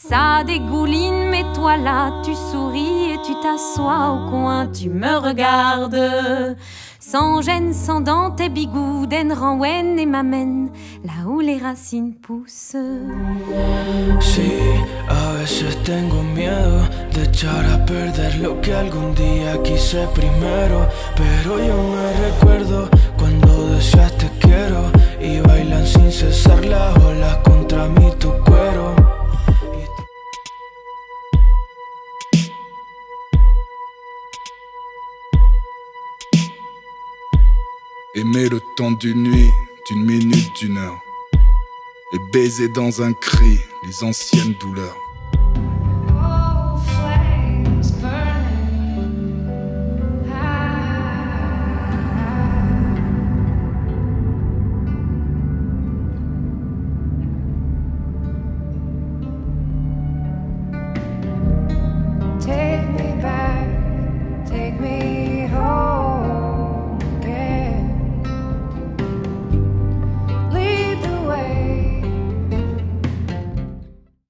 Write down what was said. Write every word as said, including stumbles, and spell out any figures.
Ça dégouline, mais toi là, tu souris et tu t'assois au coin, tu me regardes. Sans gêne, sans dents, tes bigouden, renwen et m'amène là où les racines poussent. Sí, a veces tengo miedo de echar a perder lo que algún día quise primero. Pero yo me recuerdo cuando decías te quiero y bailan sin cesar las olas contra mí tu cuero. Aimer le temps d'une nuit, d'une minute, d'une heure, et baiser dans un cri les anciennes douleurs.